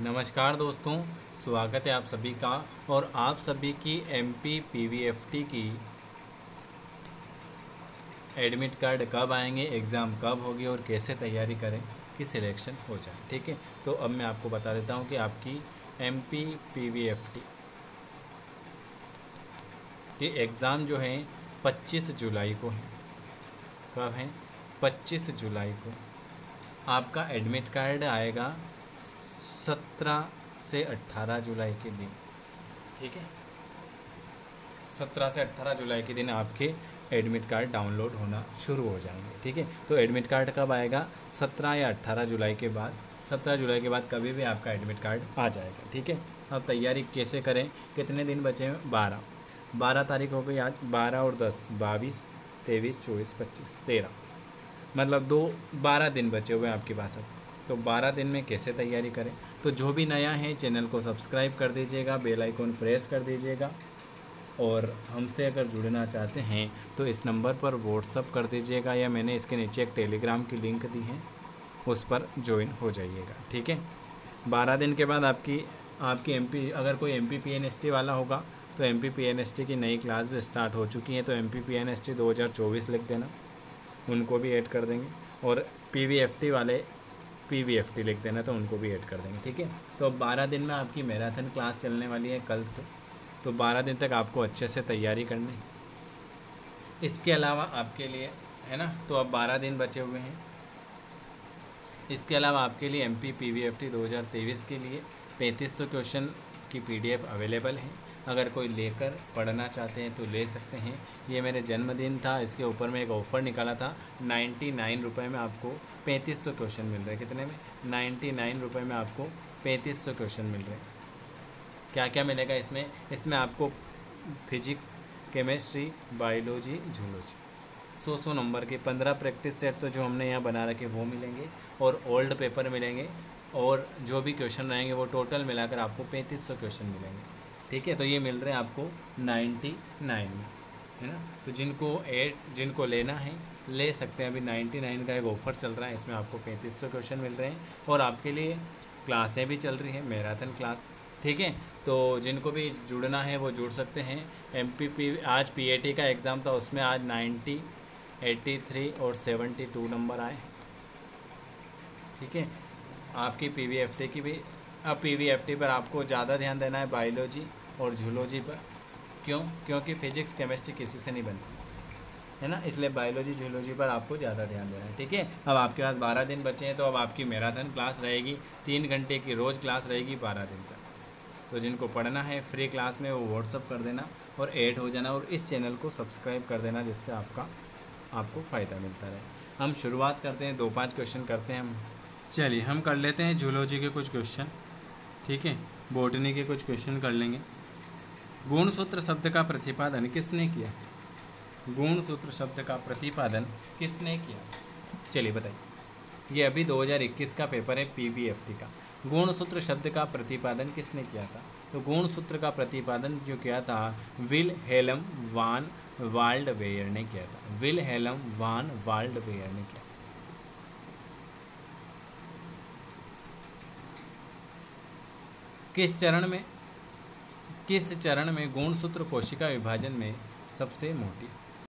नमस्कार दोस्तों, स्वागत है आप सभी का। और आप सभी की एमपी पीवीएफटी की एडमिट कार्ड कब आएंगे, एग्ज़ाम कब होगी और कैसे तैयारी करें कि सिलेक्शन हो जाए। ठीक है, तो अब मैं आपको बता देता हूं कि आपकी एमपी पीवीएफटी के एग्ज़ाम जो हैं 25 जुलाई को है। कब है? 25 जुलाई को आपका एडमिट कार्ड आएगा 17 से 18 जुलाई के दिन। ठीक है, 17 से 18 जुलाई के दिन आपके एडमिट कार्ड डाउनलोड होना शुरू हो जाएंगे। ठीक है, तो एडमिट कार्ड कब आएगा? 17 या 18 जुलाई के बाद। 17 जुलाई के बाद कभी भी आपका एडमिट कार्ड आ जाएगा। ठीक है, अब तैयारी कैसे करें? कितने दिन बचे हैं? 12 तारीख हो गई आज। 12 और 10 22 23 24 25 13, मतलब 12 दिन बचे हुए हैं आपके पास अब। तो 12 दिन में कैसे तैयारी करें? तो जो भी नया है चैनल को सब्सक्राइब कर दीजिएगा, बेल आइकॉन प्रेस कर दीजिएगा, और हमसे अगर जुड़ना चाहते हैं तो इस नंबर पर व्हाट्सअप कर दीजिएगा, या मैंने इसके नीचे एक टेलीग्राम की लिंक दी है, उस पर ज्वाइन हो जाइएगा। ठीक है, 12 दिन के बाद आपकी एमपी, अगर कोई एमपी पीएनएसटी वाला होगा तो एमपी पीएनएसटी की नई क्लास भी स्टार्ट हो चुकी है, तो एमपी पीएनएसटी 2024 लिख देना, उनको भी ऐड कर देंगे। और पीवीएफटी वाले पीवीएफटी लिख देना, तो उनको भी ऐड कर देंगे। ठीक है, तो अब 12 दिन में आपकी मैराथन क्लास चलने वाली है कल से, तो 12 दिन तक आपको अच्छे से तैयारी करनी है। इसके अलावा आपके लिए है ना, तो अब 12 दिन बचे हुए हैं। इसके अलावा आपके लिए एमपी पीवीएफटी 2023 के लिए 3500 क्वेश्चन की पीडीएफ अवेलेबल है। अगर कोई लेकर पढ़ना चाहते हैं तो ले सकते हैं। ये मेरे जन्मदिन था, इसके ऊपर मैं एक ऑफ़र निकाला था। 99 रुपये में आपको 3500 क्वेश्चन मिल रहे हैं। कितने में? 99 रुपये में आपको 3500 क्वेश्चन मिल रहे हैं। क्या क्या मिलेगा इसमें? इसमें आपको फिजिक्स, केमिस्ट्री, बायोलॉजी, जूलॉजी 100 नंबर के 15 प्रैक्टिस सेट तो जो हमने यहाँ बना रखे वो मिलेंगे, और ओल्ड पेपर मिलेंगे, और जो भी क्वेश्चन रहेंगे वो टोटल मिलाकर आपको 3500 क्वेश्चन मिलेंगे। ठीक है, तो ये मिल रहे हैं आपको 99 में, है ना। तो जिनको लेना है ले सकते हैं। अभी 99 का एक ऑफ़र चल रहा है, इसमें आपको 3500 क्वेश्चन मिल रहे हैं, और आपके लिए क्लासें भी चल रही हैं, मैराथन क्लास। ठीक है, तो जिनको भी जुड़ना है वो जुड़ सकते हैं। एमपीपी आज पीएटी का एग्ज़ाम था, उसमें आज 90, 83 और 72 नंबर आए। ठीक है, आपकी पीवीएफटी की भी। अब पीवीएफटी पर आपको ज़्यादा ध्यान देना है, बायोलॉजी और जूलॉजी पर। क्यों? क्योंकि फिजिक्स केमिस्ट्री किसी से नहीं बनती, है ना, इसलिए बायोलॉजी जूलॉजी पर आपको ज़्यादा ध्यान देना है। ठीक है, अब आपके पास 12 दिन बचे हैं, तो अब आपकी मैराथन क्लास रहेगी, 3 घंटे की रोज़ क्लास रहेगी 12 दिन तक। तो जिनको पढ़ना है फ्री क्लास में, वो व्हाट्सअप कर देना और ऐड हो जाना, और इस चैनल को सब्सक्राइब कर देना, जिससे आपको फ़ायदा मिलता रहे। हम शुरुआत करते हैं, 2-5 क्वेश्चन करते हैं हम। चलिए हम कर लेते हैं जूलॉजी के कुछ क्वेश्चन। ठीक है, बॉटनी के कुछ क्वेश्चन कर लेंगे। गुणसूत्र शब्द का प्रतिपादन किसने किया? गुणसूत्र शब्द का प्रतिपादन किसने किया? चलिए बताइए। ये अभी 2021 का पेपर है पीवीएफटी का। गुणसूत्र शब्द का प्रतिपादन किसने किया था? तो गुणसूत्र का प्रतिपादन जो किया था विल्हेल्म वान वाल्डवेयर ने किया था। विल्हेल्म वान वाल्डवेयर ने किया। किस चरण में गुणसूत्र कोशिका विभाजन में सबसे मोटी